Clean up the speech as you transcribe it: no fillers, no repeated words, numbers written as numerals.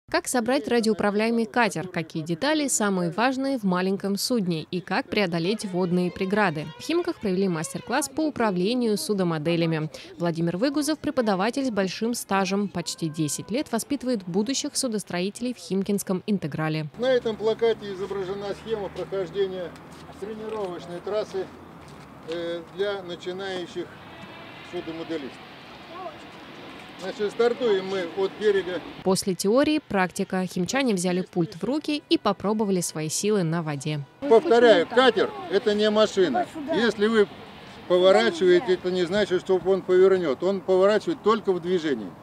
Как собрать радиоуправляемый катер, какие детали самые важные в маленьком судне и как преодолеть водные преграды. В Химках провели мастер-класс по управлению судомоделями. Владимир Выгузов, преподаватель с большим стажем, почти 10 лет воспитывает будущих судостроителей в Химкинском интеграле. На этом плакате изображена схема прохождения тренировочной трассы для начинающих судомоделистов. Значит, стартуем мы от берега. После теории практика. Химчане взяли пульт в руки и попробовали свои силы на воде. Повторяю, катер – это не машина. Если вы поворачиваете, это не значит, что он повернет. Он поворачивает только в движении.